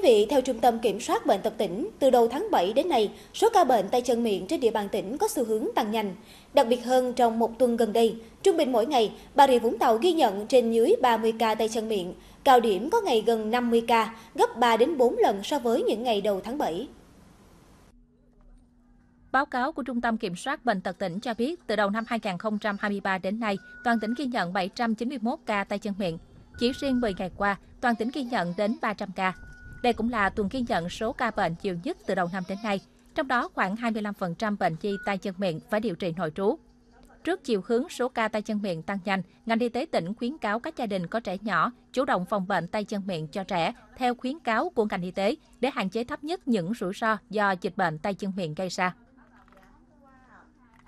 vị, theo Trung tâm Kiểm soát Bệnh tật tỉnh, từ đầu tháng 7 đến nay, số ca bệnh tay chân miệng trên địa bàn tỉnh có xu hướng tăng nhanh. Đặc biệt hơn trong một tuần gần đây, trung bình mỗi ngày, Bà Rịa Vũng Tàu ghi nhận trên dưới 30 ca tay chân miệng, cao điểm có ngày gần 50 ca, gấp 3 đến 4 lần so với những ngày đầu tháng 7. Báo cáo của Trung tâm Kiểm soát Bệnh tật tỉnh cho biết, từ đầu năm 2023 đến nay, toàn tỉnh ghi nhận 791 ca tay chân miệng. Chỉ riêng 10 ngày qua, toàn tỉnh ghi nhận đến 300 ca. Đây cũng là tuần ghi nhận số ca bệnh nhiều nhất từ đầu năm đến nay, trong đó khoảng 25% bệnh nhi tay chân miệng phải điều trị nội trú. Trước chiều hướng số ca tay chân miệng tăng nhanh, ngành y tế tỉnh khuyến cáo các gia đình có trẻ nhỏ chủ động phòng bệnh tay chân miệng cho trẻ theo khuyến cáo của ngành y tế để hạn chế thấp nhất những rủi ro do dịch bệnh tay chân miệng gây ra.